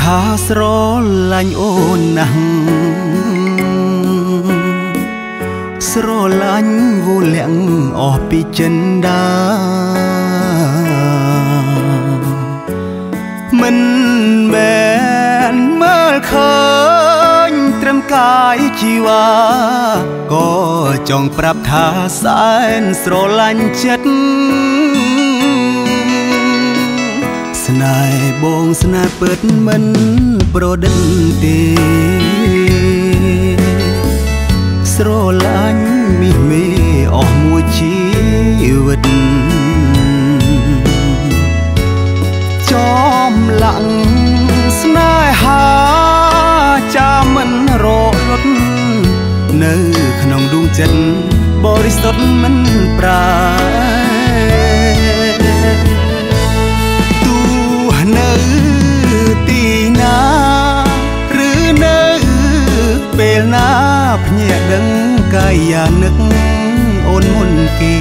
ថាស្រឡាញ់អូនណាស់ស្រឡាញ់វូលាំងអស់ពីចិនដាមិនមែនមើលឃើញត្រឹមកាយជីវ៉ាក៏ចង់ប្រាប់ថាសែនស្រឡាញ់ចិត្តស្នេហ៍បងស្នេហ៍ពិតមិនប្រឌិតទេស្រឡាញ់មាសមេអស់មួយជីវិតចំឡាក់ស្នេហាចាំមិនរលត់នៅក្នុងដួងចិត្តបរិសុទ្ធមិនប្រែនៅទីណាឬនៅពេលណាភ្ញាក់ដឹងកាយានឹកអូនមុនគេ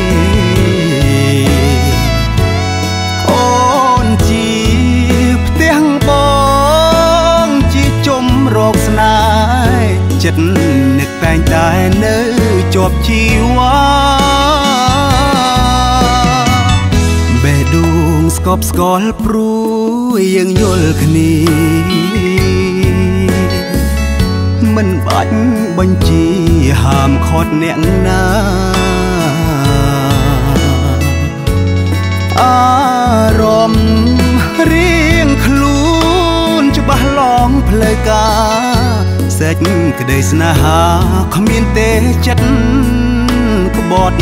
អូនជាផ្ទះបងជាជុំរកស្នេហ៍ចិត្តនឹកតែងតែនៅជាប់ជីវ៉ាបេះដូងស្កប់ស្កល់ព្រួយយើងយល់គ្នាមិនបាច់បញ្ជាហាមឃាត់អ្នកណាអារម្មណ៍រៀងខ្លួនច្បាស់ឡងផ្លូវការសេចក្តីស្នេហាគ្មានទេចិត្តក្បត់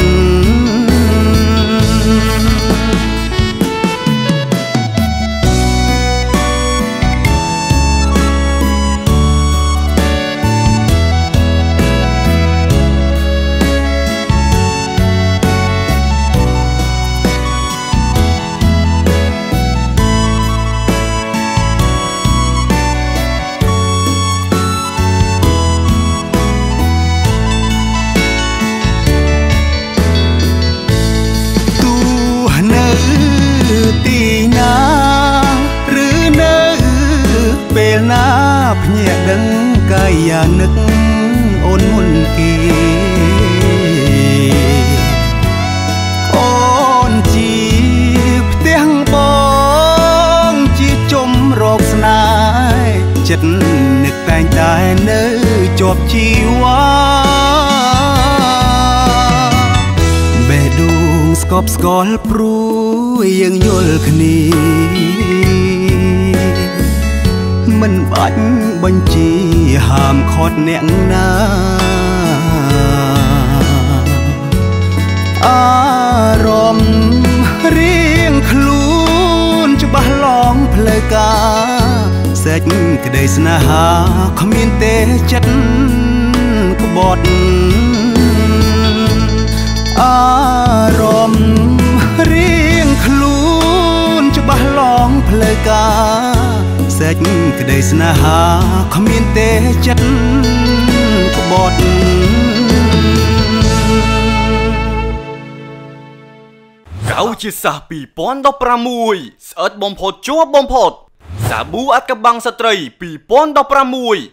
ទីណាឬនៅពេលណាភ្ញាក់ដឹងកាយានឹកអូនមុនគេអូនជាផ្ទះបងជាជុំរកស្នេហ៍ចិត្តនឹកតែងតែនៅជាប់ជីវ៉ាបេះដូងស្កប់ស្កល់ព្រួយយើងយល់គ្នាមិនបាច់បញ្ជាហាមឃាត់អ្នកណាអារម្មណ៍រៀងខ្លួនច្បាស់ឡងផ្លូវការសេចក្តីស្នេហាគ្មានទេចិត្តក្បត់អារម្មណ៍រៀងខ្លួនច្បាស់ឡងផ្លូវការសេចក្តីស្នេហាគ្មានទេចិត្តក្បត់កៅជាសាស2016ស្អិតបំផុតជាប់បំផុតសាប៊ូអាត់កបាំងស្ត្រី2016